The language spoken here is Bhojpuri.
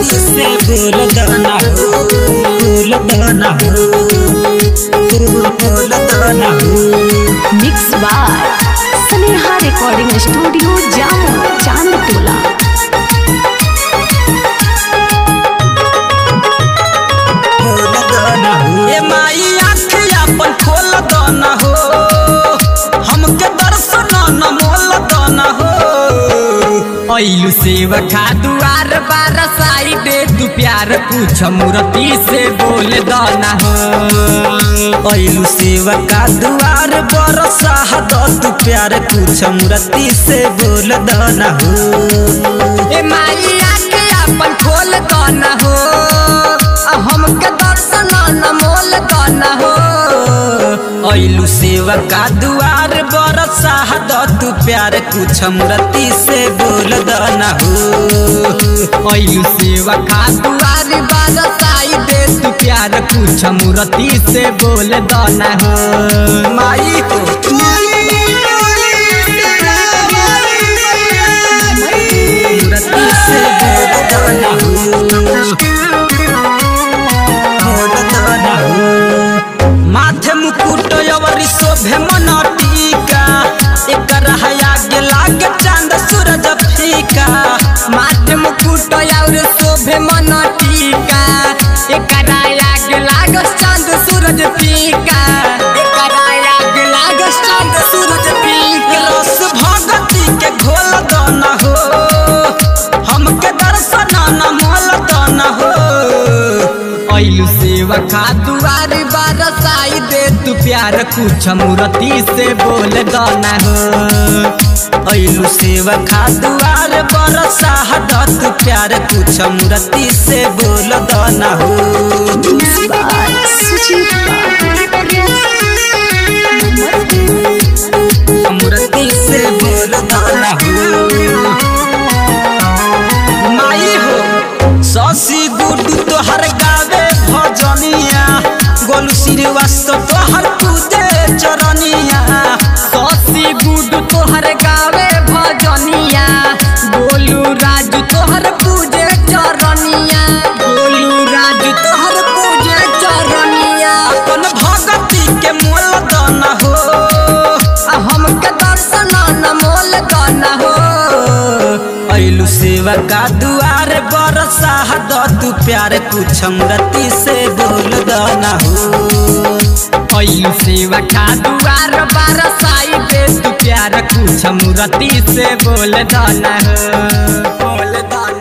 से बोल दाना हो, बोल दाना हो, बोल दाना हो। Mix by Sneha recording studio Jamo Chandtola. बोल दाना हो ए माई आँखें अपन खोल दाना हो, हमके दर्शन न मोल दाना हो। ऐलू सेवका दुआर बारसाई दे तू प्यार पूछ मूर्ति से बोल दाना हो। ऐलू सेवका दुआर बरसा तू प्यार पूछ मूर्ति से बोल दाना हो। ए माई आके अपन खोल दाना हो, हमके दर्शन न मोल दाना हो। ऐलू सेवका दुआर बरसा तू प्यार कुछ मूर्ति से बोल दाना हो। ऐलू सेवका दुआर बारसाई दे तू प्यार कुछ मूर्ति से बोल दाना हो। माई हो मूर्ति से बोल दाना हो, बोल दाना हो। माथे मुकुट अवरी शोभे मन टीका, एकर आगे लागे चांद सूरज फीका। माथे मुकुट और शोभे मन टीका, एकर आगे लागे चांद सूरज फीका। एकर आगे लागे चांद सूरज फीका। रस भगती के घोल दाना हो, हमके दर्शन न मोल दाना हो। ऐलू सेवका दुआर बारसाई दे तू प्यार कुछ मूर्ति से बोल दाना हो। ऐलू सेवका दुआर बरसा तू प्यार कुछ मूर्ति से बोल दाना हो। मिक्स बाय सुजीत मूर्ति से बोल दाना हो। माई हो शशि गुड्डू तोहर गावे भजनिया, गोलू श्रीवास्तव तोहर पूजे चरनिया। शशि गुड्डू तोहर गावे भजनिया, गोलू राजू तोहर पूजे चरनिया। गोलू राजू तोहर पूजे चरनिया। अपन भगती के मोल दाना हो, हमके दर्शन न मोल दाना हो। ऐलू सेवका दुआर बरसा तू प्यार कुछ मूर्ति से बोल दाना हो। ऐलू सेवका दुआर बारसाई दे तू प्यार कुछ मूर्ति से बोल दाना हो, बोल दाना।